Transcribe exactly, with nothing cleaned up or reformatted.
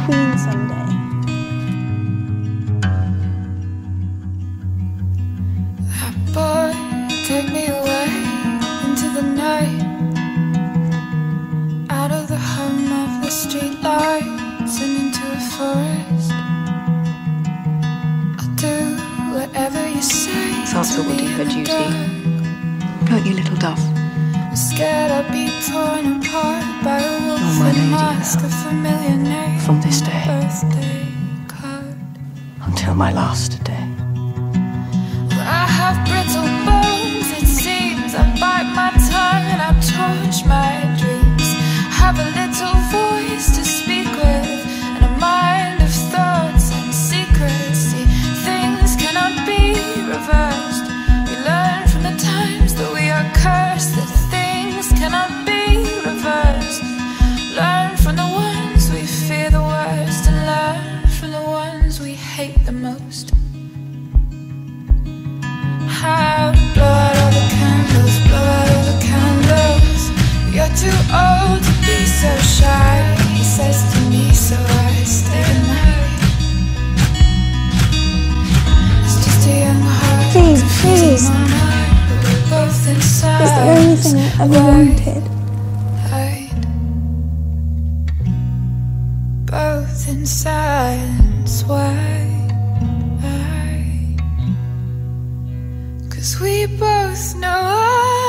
queen someday. That boy, take me away into the night, out of the hum of the street lights and into a forest. I'll do whatever you say. Sansa will do her duty. Won't you, little dove? I'm scared I'll be torn apart by a wolf with a mask, a familiar name, from this day birthday card, until my last day. Well, I have brittle bones, it seems. I bite my tongue and I torch my dreams. Have a little voice to speak with and a mind of thoughts and secrets. See, things cannot be reversed. We learn from the times that we are cursed, that things cannot be reversed. Learn from the ones we fear the worst, and learn from the ones we hate the most. How to blow out all the candles, blow out all the candles. You're too old to be so shy, he says to me, so I stay the night. It's just a young heart. Please, please. Both inside. It's the only thing I ever wanted. Hide. Both in silence. Why? Cause we both know I